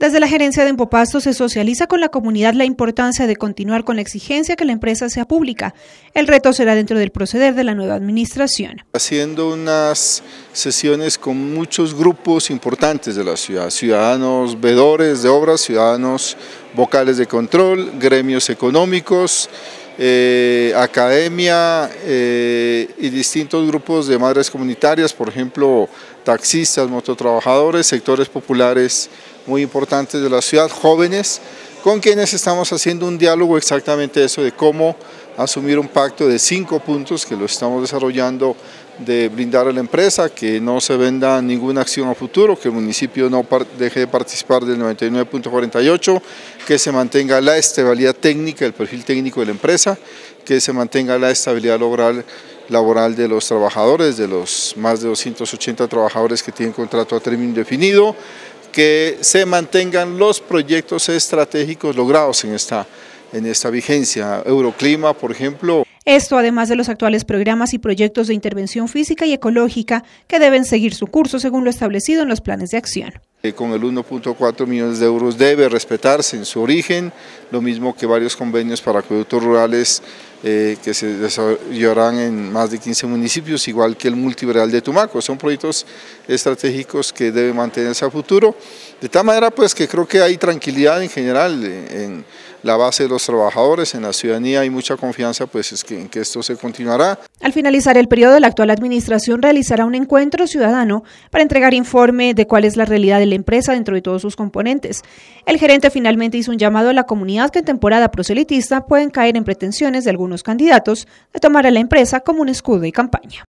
Desde la gerencia de Empopasto se socializa con la comunidad la importancia de continuar con la exigencia que la empresa sea pública. El reto será dentro del proceder de la nueva administración. Haciendo unas sesiones con muchos grupos importantes de la ciudad, ciudadanos veedores de obras, ciudadanos vocales de control, gremios económicos, academia y distintos grupos de madres comunitarias, por ejemplo, taxistas, mototrabajadores, sectores populares muy importantes de la ciudad, jóvenes, con quienes estamos haciendo un diálogo exactamente eso de cómo asumir un pacto de 5 puntos que lo estamos desarrollando, de brindar a la empresa, que no se venda ninguna acción a futuro, que el municipio no deje de participar del 99.48, que se mantenga la estabilidad técnica, el perfil técnico de la empresa, que se mantenga la estabilidad laboral de los trabajadores, de los más de 280 trabajadores que tienen contrato a término indefinido, que se mantengan los proyectos estratégicos logrados en esta vigencia. Euroclima, por ejemplo. Esto además de los actuales programas y proyectos de intervención física y ecológica que deben seguir su curso según lo establecido en los planes de acción. Con el 1.4 millones de euros debe respetarse en su origen, lo mismo que varios convenios para acueductos rurales que se desarrollarán en más de 15 municipios, igual que el multiveral de Tumaco. Son proyectos estratégicos que deben mantenerse a futuro, de tal manera pues que creo que hay tranquilidad en general en la base de los trabajadores, en la ciudadanía hay mucha confianza pues en que esto se continuará. Al finalizar el periodo, la actual administración realizará un encuentro ciudadano para entregar informe de cuál es la realidad de la empresa dentro de todos sus componentes. El gerente finalmente hizo un llamado a la comunidad que en temporada proselitista pueden caer en pretensiones de algunos candidatos de tomar a la empresa como un escudo de campaña.